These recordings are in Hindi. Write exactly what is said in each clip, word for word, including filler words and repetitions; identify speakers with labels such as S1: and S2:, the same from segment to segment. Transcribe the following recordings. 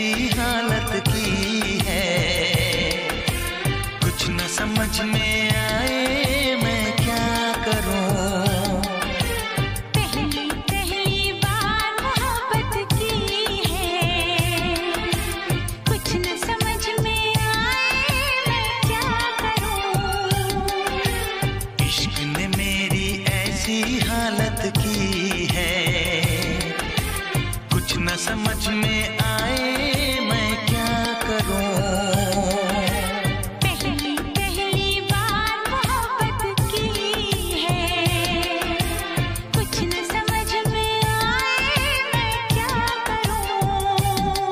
S1: ऐसी हालत की है, कुछ न समझ में आए मैं क्या करूं।
S2: पहली पहली बार मोहब्बत की है, कुछ न समझ में आए मैं क्या करूं।
S1: इश्क ने मेरी ऐसी हालत की है, कुछ न समझ में आए मैं क्या करूं।
S2: पहली पहली बार मोहब्बत की है, कुछ न समझ में आए मैं क्या करूं।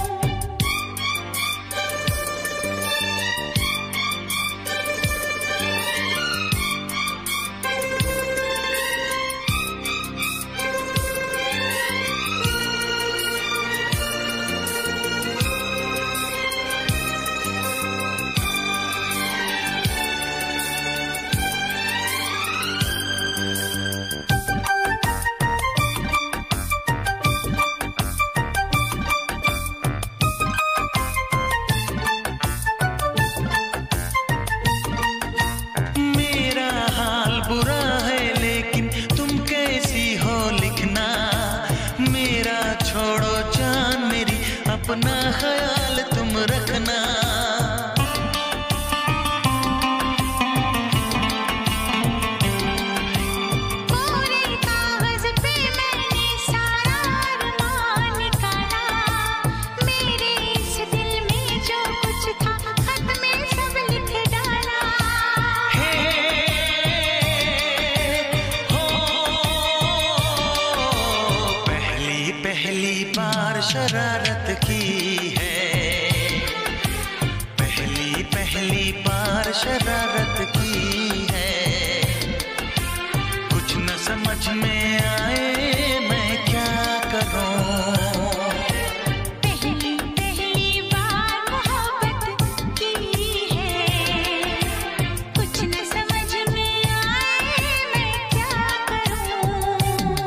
S1: मेरा हाल बुरा है लेकिन तुम कैसी हो लिखना, मेरा छोड़ो जान मेरी अपना ख्याल तुम रखना।
S2: पूरे कागज पे मैंने सारा अरमान निकाला, मेरे इस दिल में जो कुछ था खत में सब लिख डाला।
S1: हे हो, पहली पहली बार शरारत की है, पहली पहली बार शरारत की है, कुछ न समझ में आए मैं क्या करूं।
S2: पहली पहली बार मोहब्बत की है, कुछ न समझ में आए मैं क्या करूं।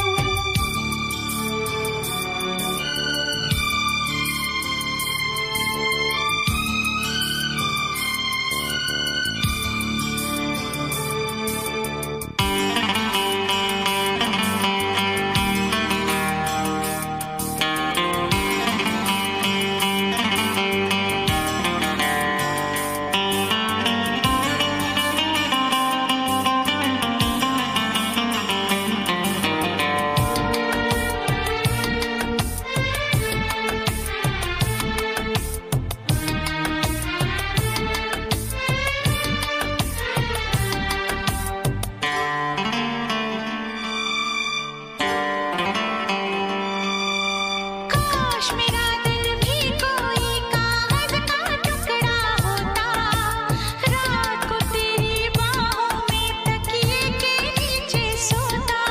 S2: काश मेरा दिल भी कोई कागज का टुकड़ा होता, रात को तेरी बाहों में तकिए के नीचे सोता।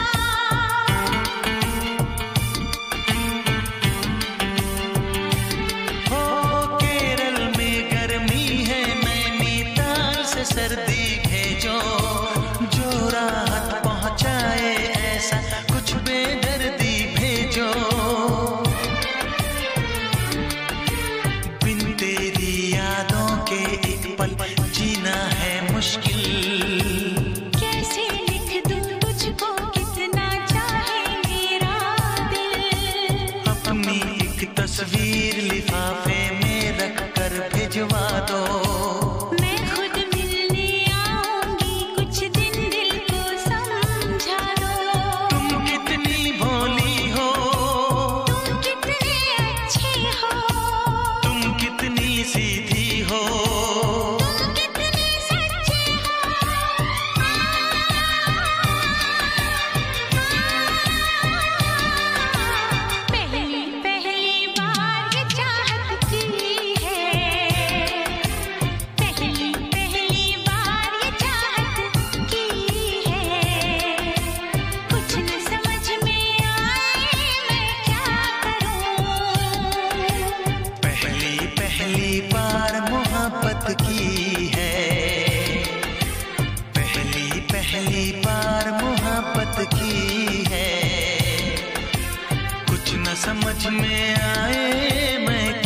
S1: हो केरल में गर्मी है, नैनीताल से सर्दी भेजो, जो राहत पहुंचाए ऐसा कुछ बेदर्दी भेजो। बिन तेरी यादों के एक पल जीना है मुश्किल,
S2: कैसे लिख दूं तुझको कितना चाहे मेरा दिल।
S1: अपनी एक तस्वीर लिफाफे में रख कर भिजवा दो।
S2: मैं खुद मिलने आऊंगी, कुछ दिन दिल को समझा दो।
S1: तुम कितनी भोली हो,
S2: तुम कितने अच्छे हो,
S1: तुम कितनी सीधी हो,
S2: तुम कितने सच्चे हो। पहली पहली बार ये चाहत की है, पहली पहली बार ये चाहत की है, कुछ न समझ में आए मैं क्या करूं।
S1: पहली पहली बार मोहब्बत की है, पहली पहली बार मोहब्बत की है, कुछ न समझ में आए मैं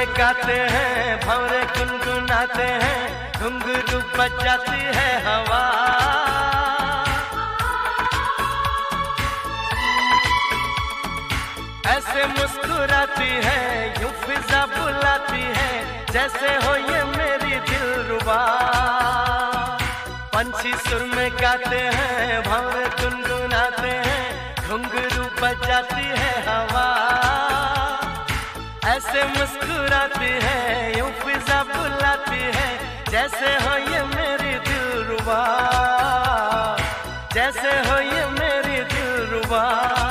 S3: में गाते हैं, भंवरे गुनगुनाते हैं, घुंघरू बजाती है हवा। ऐसे मुस्कुराती है, यूं फिजा बुलाती है, जैसे हो ये मेरी दिलरुबा। पंछी सुर में गाते हैं, भंवरे गुनगुनाते हैं, घुंघरू बजाती है हवा। ऐसे मुस्कुराती है, यूं फिजा बुलाती है, जैसे हो ये मेरी दिलरुबा, जैसे हो ये मेरी दिलरुबा।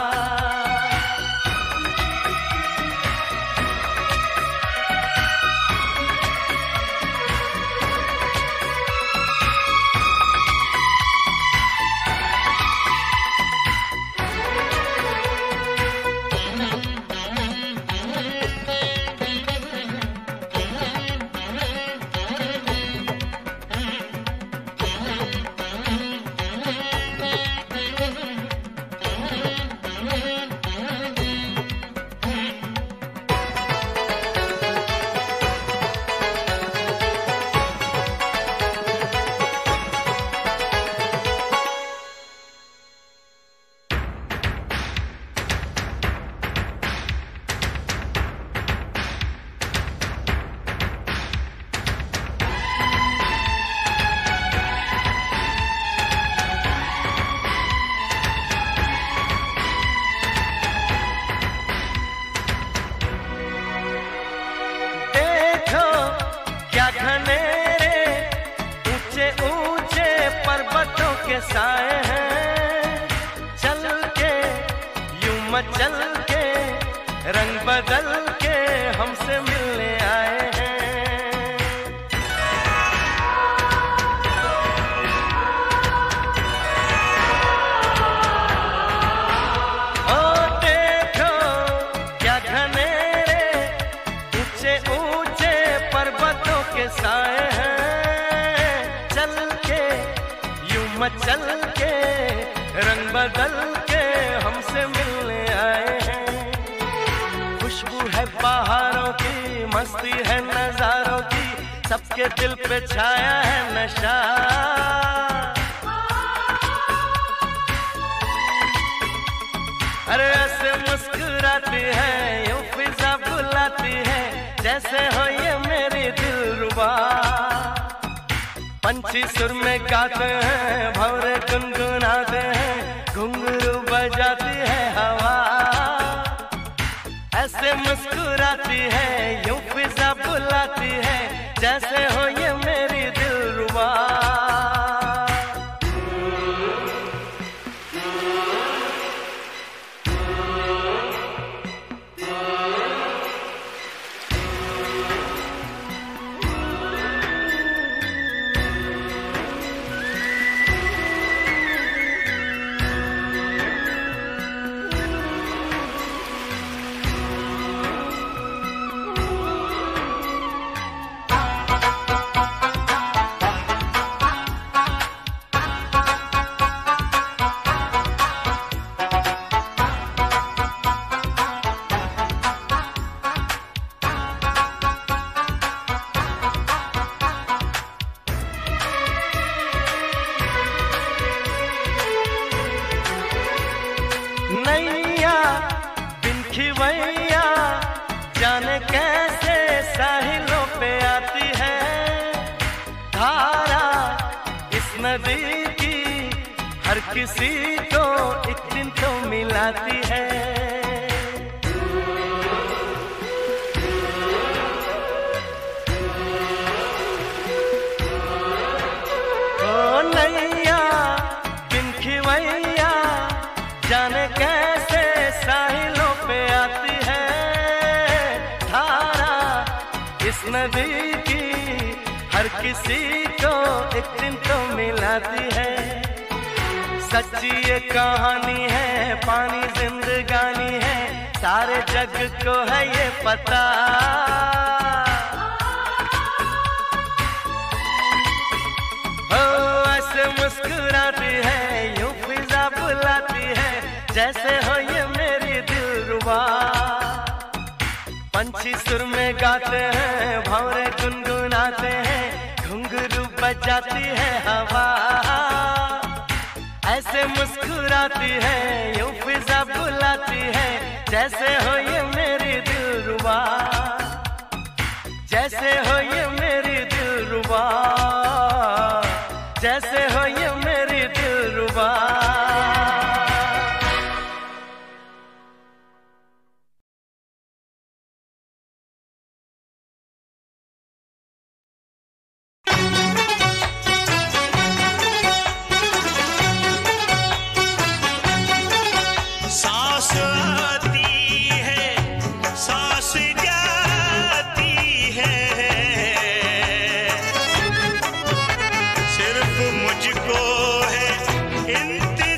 S3: साए हैं चल के, यूं मचल के, रंग बदल के हमसे मिलने आए हैं। ओ देखो क्या घनेरे, ऊंचे ऊंचे पर्वतों के साए हैं, चल के यूं मचल के, रंग बदल के हमसे मिलने आए हैं। खुशबू है पहाड़ों की, मस्ती है नजारों की, सबके दिल पे छाया है नशा। अरे ऐसे मुस्कुराती है, यूं फिजा बुलाती है, जैसे हो ये मेरी दिलरुबा। पंछी सुर में गाते हैं, भंवरे गुनगुनाते हैं, घुंघरू बजाती है हवा। ऐसे मुस्कुराती है, यूं फिजा बुलाती है, जैसे हो ये मेरी दिलरुबा। नैया बिन खिवैया जाने कैसे साहिलों पे आती है, धारा इस नदी की हर किसी को एक दिन तो मिलाती है। ओ नैया बिन खिवैया जाने कैसे साहिलों पे आती है, धारा इस नदी की हर किसी को एक दिन तो मिलाती है। सच्ची ये कहानी है, पानी जिंदगानी है, सारे जग को है ये पता। हो ऐसे मुस्कुराती है, यूं फिजा बुलाती है, जैसे हो ये मेरी दिलरुबा। पंछी सुर में गाते हैं, भंवरे गुनगुनाते हैं, घुंघरू बजाती है हवा, ऐसे मुस्कुराती है, यूं फिजा बुलाती है, जैसे हो ये मेरी दिलरुबा, जैसे हो ये मेरी दिलरुबा, जैसे हो ये मेरी दिलरुबा।
S4: सांस आती है, सांस जाती है, सिर्फ मुझको है इंतजार।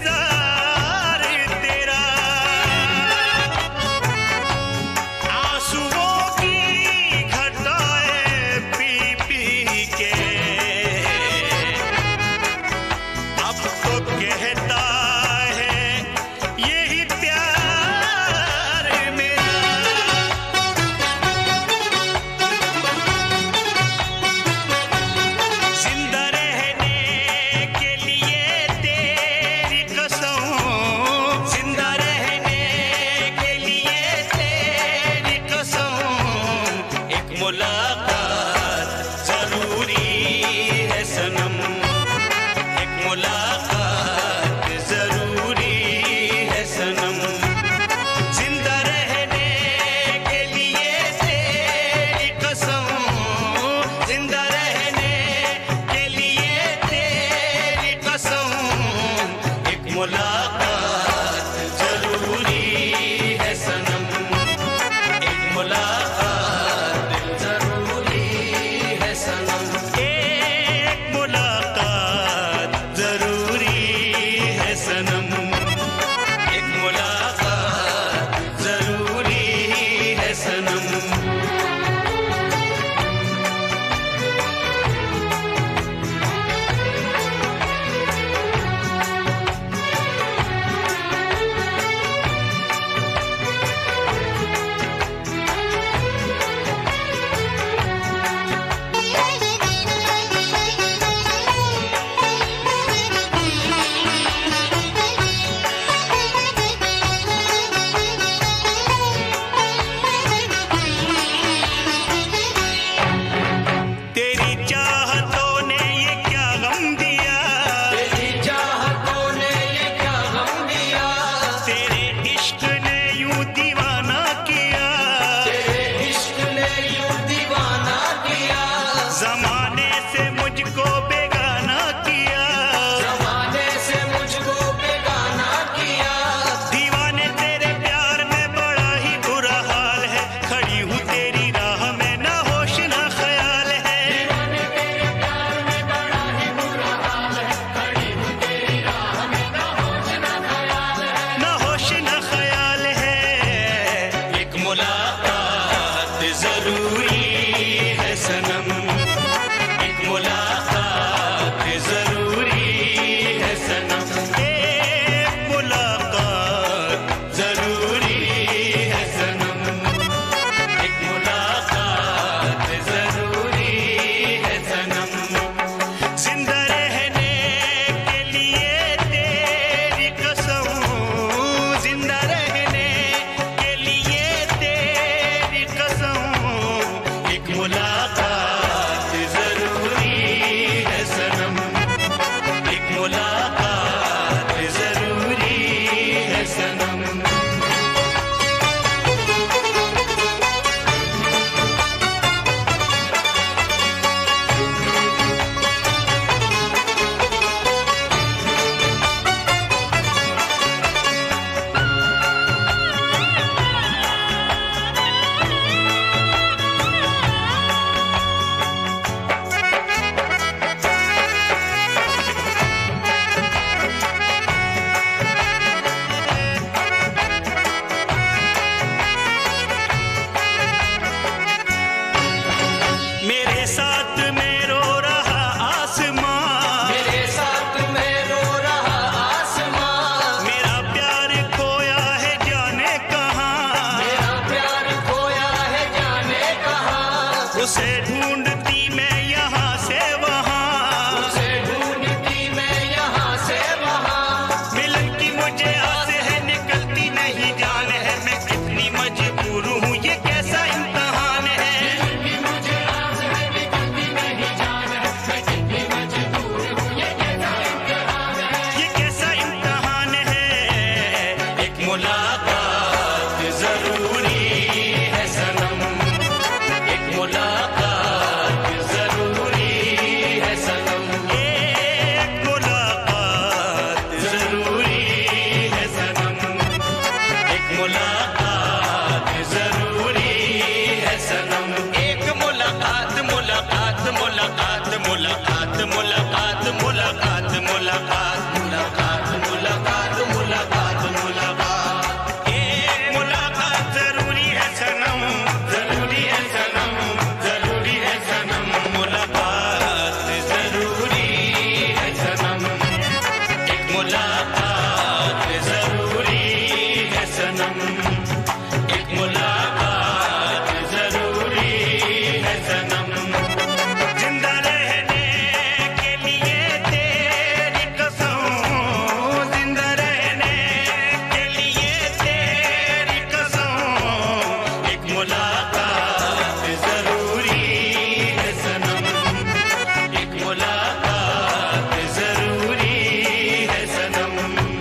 S4: मुलाकात मुलाकात मुलाकात मुलाकात मुलाकात मुलाकात ये मुलाकात जरूरी है सनम, जरूरी है सनम, जरूरी है सनम, मुलाकात जरूरी है सनम, एक मुलाकात जरूरी है सनम, एक मुलाकात जरूरी है सनम। जिंदा रहने के लिए तेरी कसम, जिंदा रहने के लिए तेरी कसम, एक मुलाकात जरूरी है सनम, एक मुलाकात जरूरी है सनम।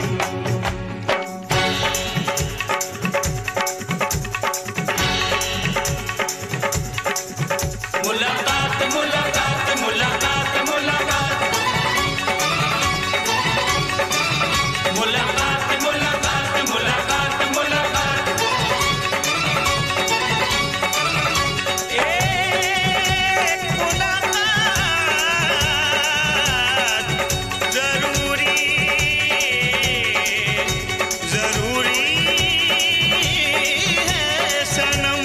S4: मुलाकात मुलाकात मुलाकात मुलाकात मुलाकात मुलाकात मुलाकात मुलाकात एक मुलाकात जरूरी जरूरी है सनम।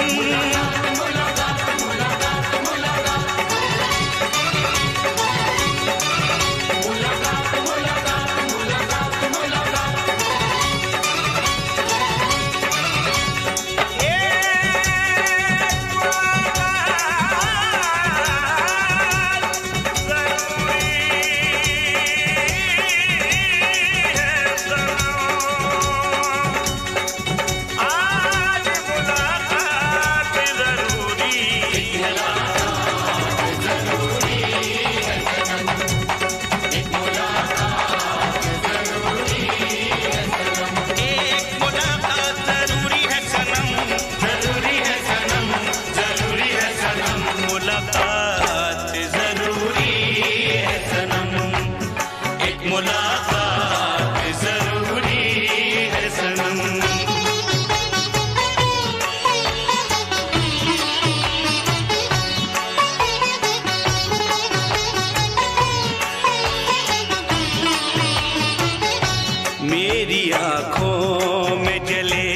S4: मेरी आँखों में जले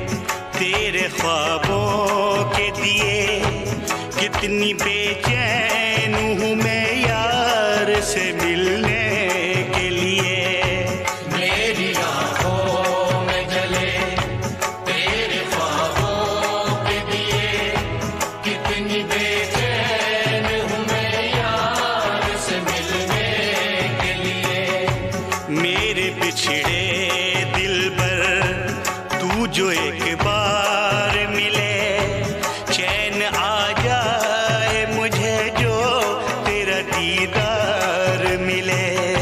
S4: तेरे ख्वाबों के दिए, कितनी बेचैन हूँ मैं यार से मिलने के लिए। मेरी आँखों में जले तेरे ख्वाबों के दिए, कितनी बेचैन हूँ मैं यार से मिलने के लिए। मेरे बिछड़े दिल पर तू जो एक बार मिले, चैन आ जाए मुझे जो तेरा दीदार मिले।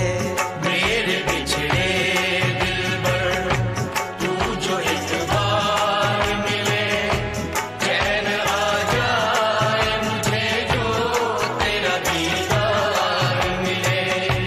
S4: मेरे बिछड़े दिल पर तू जो एक बार मिले, चैन आ जाए मुझे जो तेरा दीदार मिले।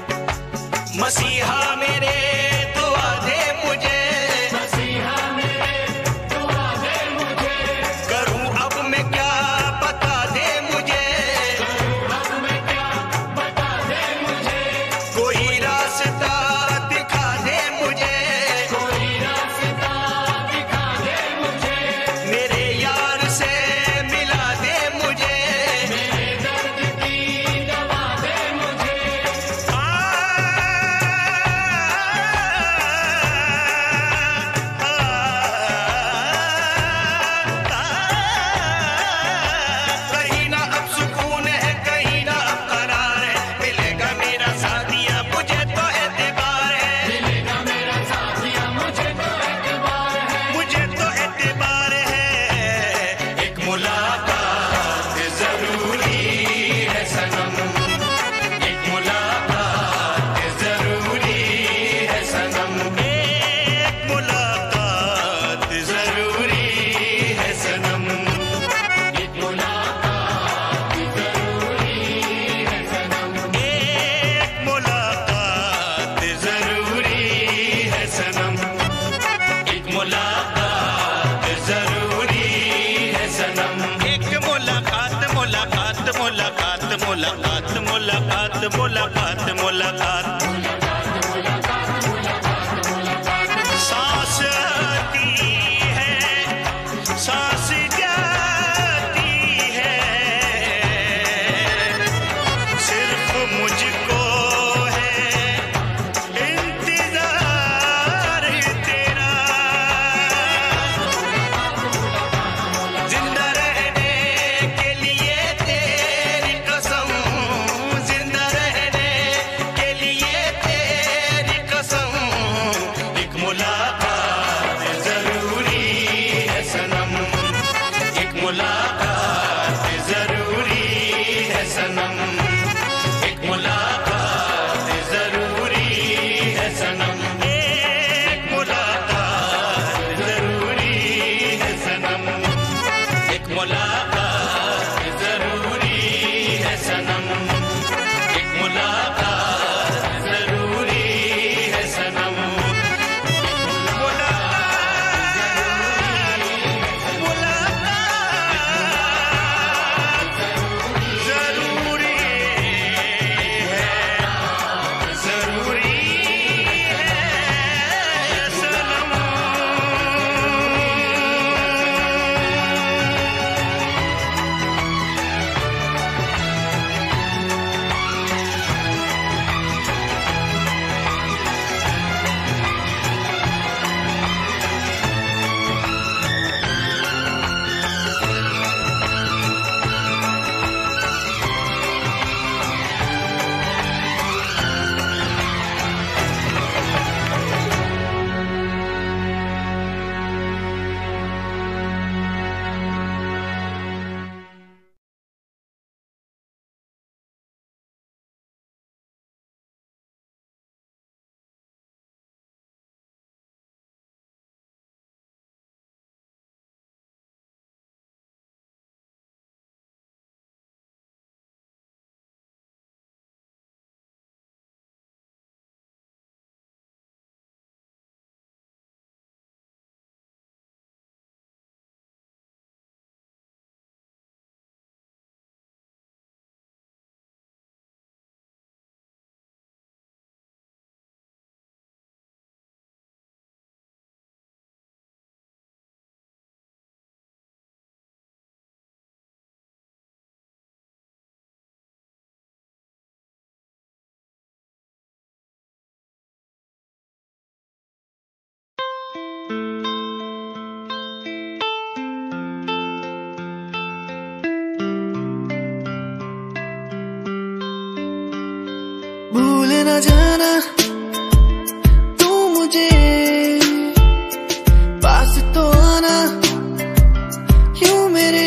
S4: मसीहा मेरे दुआ दे मुझे, मसीहा मेरे दुआ दे मुझे, करूं अब मैं क्या बता दे मुझे, करूं अब मैं क्या बता दे मुझे, कोई रास्ता दिखा दे मुझे, कोई रास्ता दिखा दे मुझे, मेरे यार से मिला दे मुझे, मेरे दर्द की दवा दे मुझे। आ मुलाकात, सांस आती है सांस जाती है, सिर्फ मुझको है इंतजार तेरा, जिंदा रहने के लिए तेरी कसम, जिंदा रहने के लिए तेरी कसम, एक मुलाकात जरूरी है सनम, एक मुलाकात जरूरी है सनम, एक मुलाकात जरूरी है सनम, एक मुलाकात जरूरी है सनम, एक मुलाकात जरूरी है सनम, एक मुलाकात जरूरी है सनम,
S5: भूल न जाना तू मुझे, पास तो आना यूं मेरे,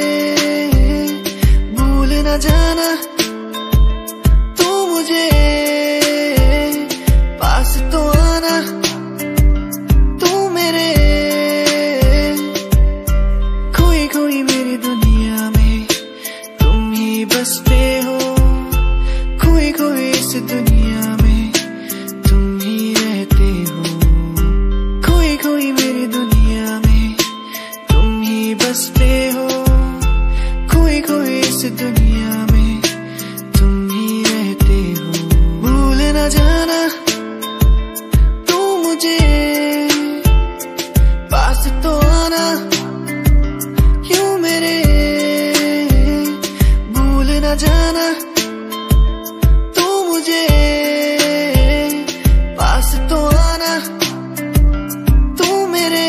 S5: भूल न जाना तू मुझे, पास तो आना तू मेरे, खोई खोई मेरी दुनिया में तुम ही बसते हो, खोई खोई इस दुनिया में तुम ही रहते हो, खोई खोई मेरी दुनिया में तुम ही बसते हो, खोई खोई इस दुनिया में तुम ही रहते हो, भूल न जाना तू मुझे, पास तो आना यूं मेरे, भूल न जाना पास तो आना तू मेरे,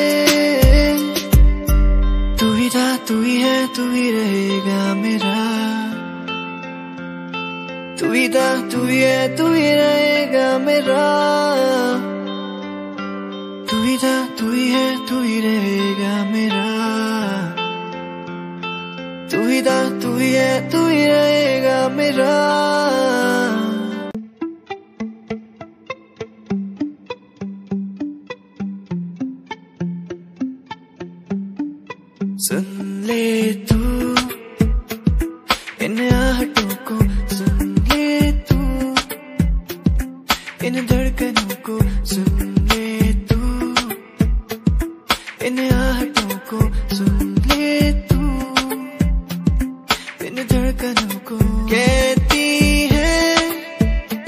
S5: तू ही था तू ही है तू ही रहेगा मेरा, तू ही था तू ही है तू ही रहेगा मेरा, तू ही था तू ही है तू ही रहेगा मेरा, तू ही था तू ही है तू ही रहेगा मेरा। सुन ले तू इन आहटों को, सुन ले तू इन धड़कनों को, सुन ले तू इन आहटों को, सुन ले तू इन धड़कनों को, कहती है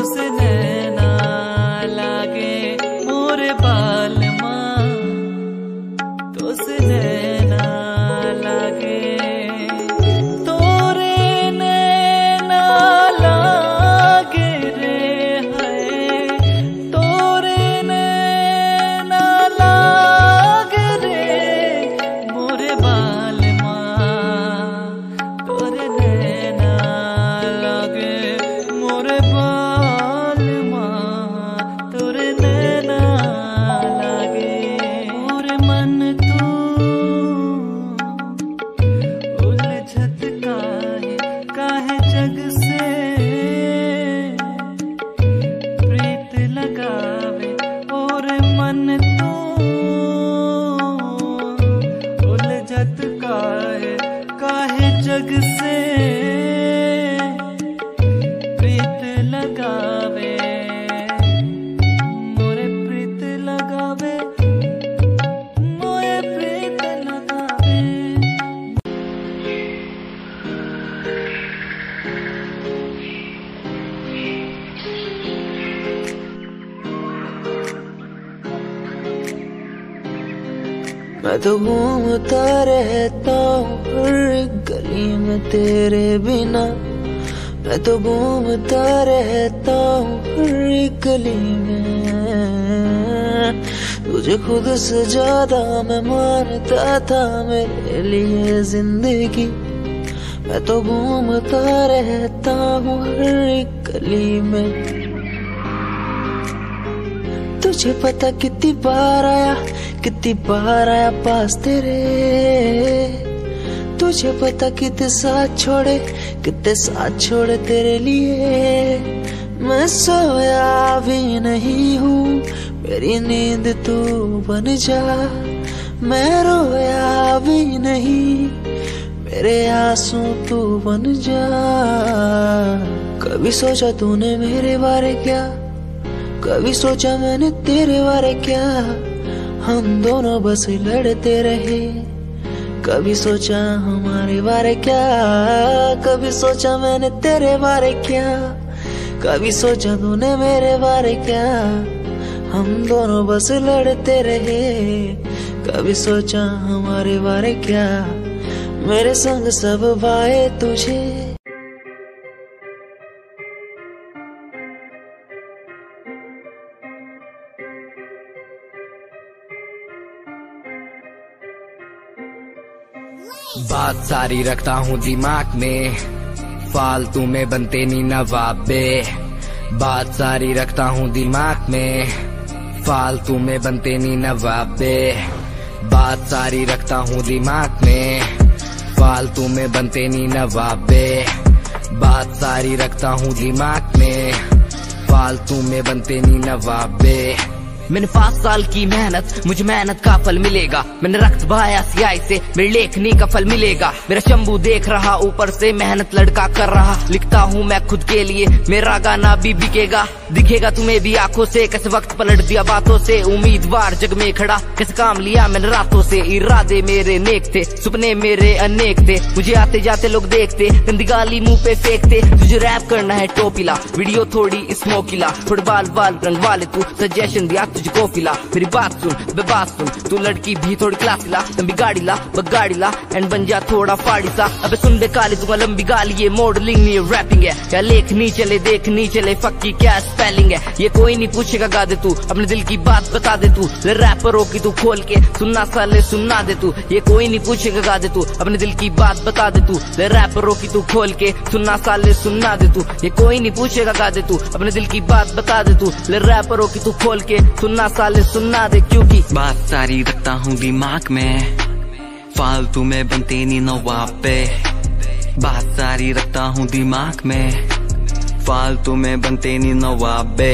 S5: मैं तो घूमता रहता हूँ हर गली में तेरे बिना। मैं तो घूमता रहता हूँ हर गली में। तुझे खुद से ज्यादा मैं मानता था मेरे लिए जिंदगी। मैं तो घूमता रहता हूँ हर गली में। तुझे पता कितनी बार आया कितनी बार आया पास तेरे। तुझे पता कितने साथ छोड़े कितने साथ छोड़े तेरे लिए। मैं सोया भी नहीं हूँ मेरी नींद तू बन जा। मैं रोया भी नहीं मेरे आंसू तू बन जा। कभी सोचा तूने मेरे बारे क्या, कभी सोचा मैंने तेरे बारे क्या। हम दोनों बस लड़ते रहे। कभी सोचा हमारे बारे क्या, कभी सोचा मैंने तेरे बारे क्या। कभी सोचा तूने मेरे बारे क्या। हम दोनों बस लड़ते रहे। कभी सोचा हमारे बारे क्या। मेरे संग सब बाए तुझे।
S6: बात सारी रखता हूँ दिमाग में, फालतू में बनते नी नवाबे। बात सारी रखता हूँ दिमाग में, फालतू में बनते नी नवाबे। बात सारी रखता हूँ दिमाग में, फालतू में बनते नी नवाबे। बात सारी रखता हूँ दिमाग में, फालतू में बनते नी नवाबे। मैंने पाँच साल की मेहनत, मुझे मेहनत का फल मिलेगा। मैंने रक्त बहाया सियाही से, मेरी लेखनी का फल मिलेगा। मेरा शंभू देख रहा ऊपर से, मेहनत लड़का कर रहा। लिखता हूँ मैं खुद के लिए, मेरा गाना भी बिकेगा। दिखेगा तुम्हें भी आंखों से, कैसे वक्त पलट दिया बातों से। उम्मीदवार जग में खड़ा, कैसे काम लिया मैंने रातों से। इरादे मेरे नेक थे, सपने मेरे अनेक थे। मुझे आते जाते लोग देखते, गंदी गाली मुंह पे फेंकते। तुझे रैप करना है टोपीला, वीडियो थोड़ी स्मोकीला। थोड़े बाल बाल रंगवा ले तू, सजेशन दिया तुझको फिला। मेरी बात सुन बे बात सुन, तू लड़की भी थोड़ी क्लासी ला। लंबी गाड़ी ला बगाड़ी ला एंड बन जा थोड़ा फाड़ी सा। अबे सुन बे काली दूंगा लंबी गाली, ये मॉडलिंग नहीं रैपिंग है। क्या लेख नहीं चले देख नहीं चले, फक की क्या स्पेलिंग है। ये कोई नहीं पूछेगा गा दे तू, अपने दिल की बात बता दे तू। रैपरों की तू खोल के सुनना साले सुनना दे तू। ये कोई नहीं पूछेगा गा दे तू, अपने दिल की बात बता दे तू। रैपरों की तू खोल के सुनना साले सुनना दे तू। ये कोई नहीं पूछेगा गा दे तू, अपने दिल की बात बता दे तू। रैपरों की तू खोल के सुनना साले सुनना दे, क्योंकि
S7: बात सारी रखता हूँ दिमाग में, फालतू में बनते नी नवाबे। बात सारी रखता हूँ दिमाग में, फालतू में बनते नी नवाबे।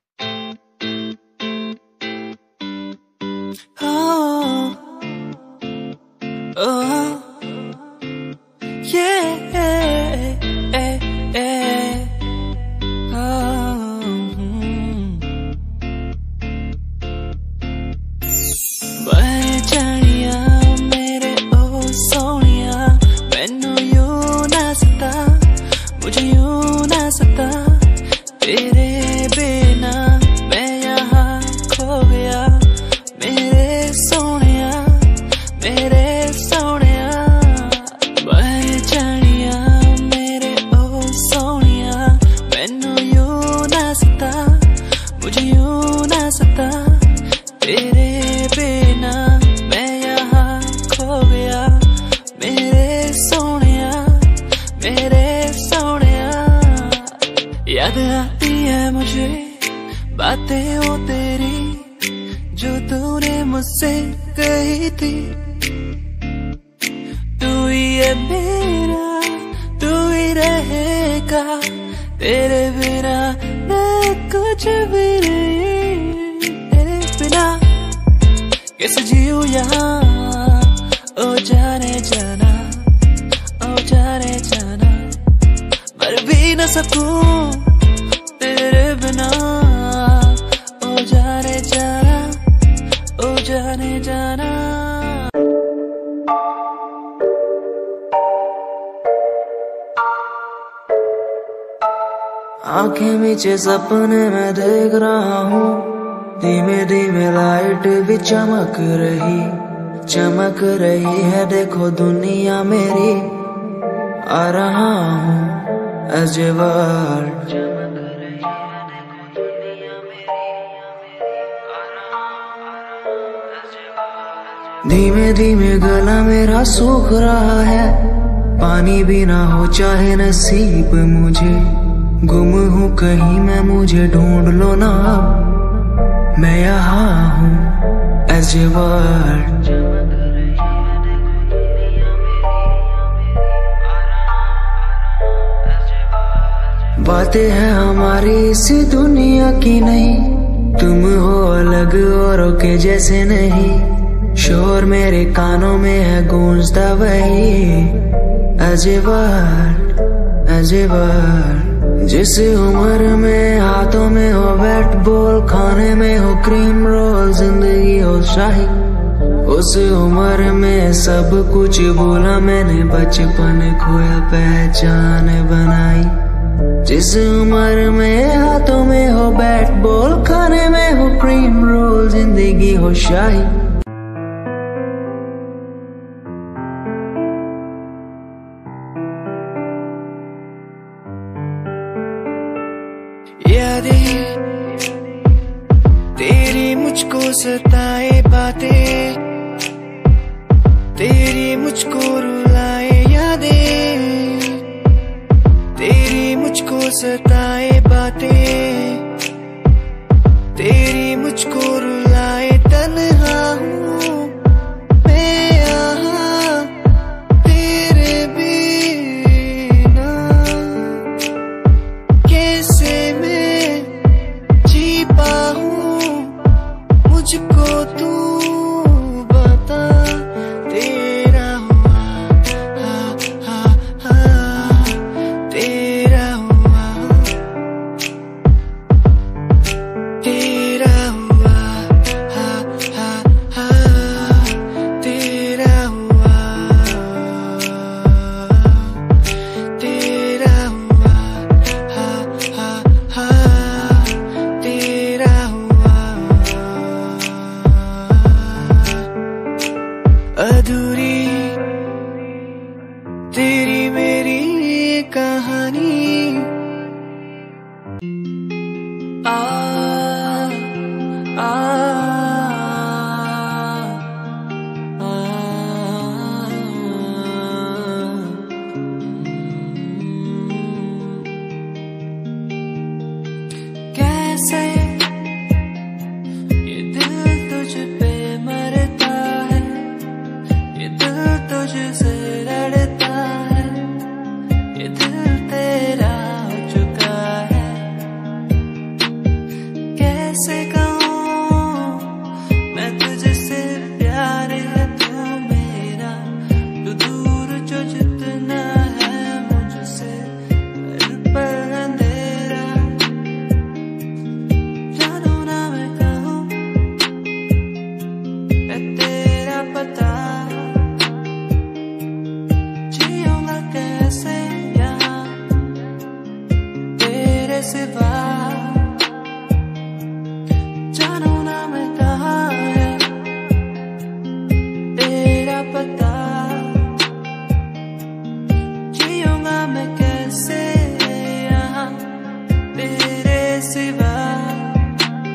S5: Oh, oh, yeah, eh, eh, oh, बढ़ जानिया मेरे ओ सोनिया, मैनू यूं ना सता, मुझे यूं ना सता। तेरे मुझे यूं ना सता, तेरे बिना मैं यहाँ खो गया। मेरे सोनिया, मेरे सोनिया, याद आती है मुझे बातें वो तेरी जो तूने मुझसे कही थी। तू ही है मेरा, तू ही रहेगा, तेरे बिना मैं कुछ भी नहीं। तेरे बिना कैसे जीऊं यहाँ, ओ जाने जाना, ओ जाने जाना, मर भी न सकूं तेरे बिना। ओ जाने जाना, ओ जाने जाना।
S8: आंखें मीचे सपने में देख रहा हूँ, धीमे धीमे लाइट भी चमक रही, चमक रही है देखो दुनिया मेरी। आ रहा हूँ as you were, धीमे धीमे गला मेरा सूख रहा है, पानी भी ना हो चाहे नसीब मुझे। गुम हूँ कहीं मैं, मुझे ढूंढ लो ना अब, मैं यहाँ हूँ as you were। बातें हैं हमारी इसी दुनिया की नहीं, तुम हो अलग औरों के जैसे नहीं। शोर मेरे कानों में है गूंजता वही as you were, as you were। जिस उम्र में हाथों में हो बैट बॉल, खाने में हो क्रीम रोल, जिंदगी हो शाही, उस उम्र में सब कुछ भूला मैंने, बचपन खोया पहचान बनाई। जिस उम्र में हाथों में हो बैट बॉल, खाने में हो क्रीम रोल, जिंदगी हो शाही।
S5: यादें तेरी मुझको सताए बातें, तेरी मुझको रुलाए यादें, तेरी मुझको सताए बातें, तेरी मुझको रुलाए। तन्हा हूँ मैं यहाँ तेरे बिना, कैसे मैं जी पाऊँ मुझको तू बता। तेरा हुआ हा हा हा, तेरा हुआ, तेरा हुआ हा हा हा, तेरा हुआ, तेरा हुआ हा हा हा, तेरा हुआ। अधूरी तेरी मेरी कहानी, आ आ आ, कैसे ये दिल तुझ पे मरता है, ये दिल तुझसे लड़ता है, ये दिल तेरा हो चुका है। कैसे कहूँ मैं तुझसे प्यार है तू मेरा, तू दूर जो जितना है मुझसे, हर पल अंधेरा। जानू ना मैं कहूँ है तेरा पता, जियूंगा कैसे यहाँ तेरे सिवा। जानू ना मैं कहाँ है तेरा पता, जियूंगा मैं कैसे यहाँ तेरे सिवा।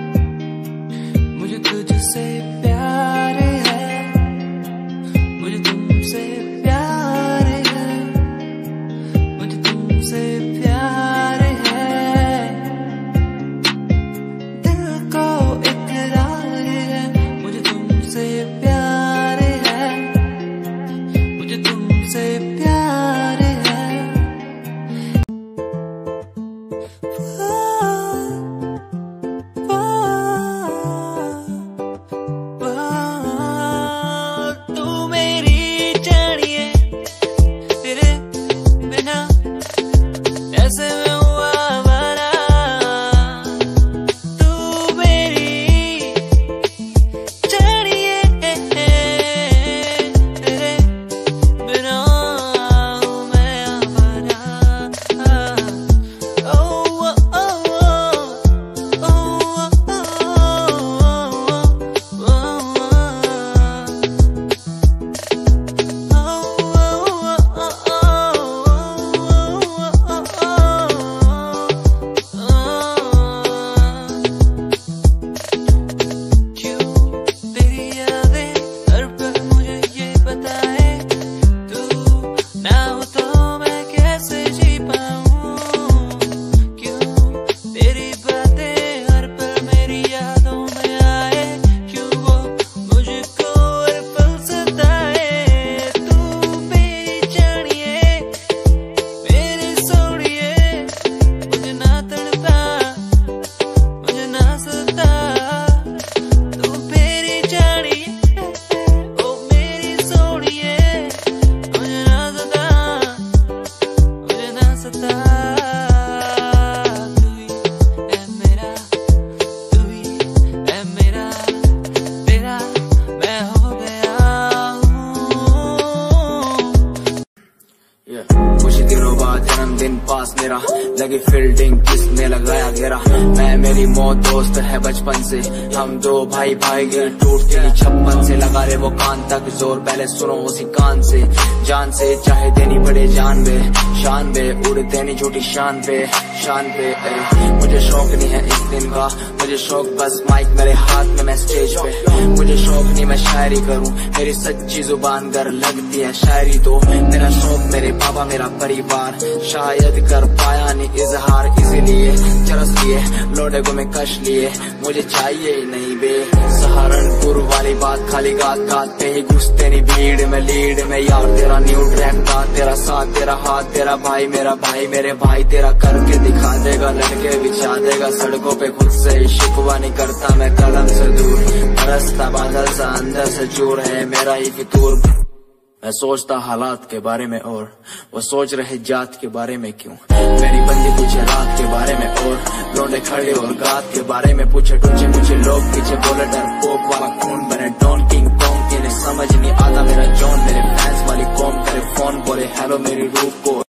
S6: मैं मेरी मौत दोस्त है बचपन से, हम दो भाई भाई गिर टूटते नहीं छप्पन से, लगा रहे वो कान तक जोर, पहले सुनो उसी कान से, जान से चाहे देनी पड़े जान बे, शान बे उड़ते नहीं झूठी शान पे, शान पे ए। मुझे शौक नहीं है इस दिन का, मुझे शौक बस माइक मेरे हाथ में, मैं स्टेज पे, मुझे शौक नहीं मैं शायरी करूं, मेरी सच्ची जुबान गर लगती है शायरी तो, मेरा शौक मेरे बाबा मेरा परिवार, शायद कर पाया नहीं इजहार, इसीलिए चरस लिए लोडे को मैं कश लिए, मुझे चाहिए ही नहीं बे सहारनपुर वाली बात, खाली गात गात पे ही घुसते नहीं भीड़ में लीड में, यार तेरा न्यू ट्रैक था, तेरा साथ तेरा हाथ, तेरा भाई मेरा भाई मेरे भाई, तेरा करके दिखा देगा, लड़के बिछा देगा सड़कों पे, खुद से ही शिकवा नहीं करता मैं कलम से दूर, बरसता बादल सा अंदर से चूर है मेरा ही फितूर, मैं सोचता हालात के बारे में और वो सोच रहे जात के बारे में क्यों, मेरी बंदी पूछे रात के बारे में और लौंडे खड़े और गात के बारे में पूछे, टूचे मुझे लोग पीछे बोले डर पोक वाला खून बने डॉन किंग कॉन्ग, इन्हें समझ नहीं आता मेरा जॉन, मेरे फैंस वाली कॉम करे फोन बोले हेलो मेरी रूप को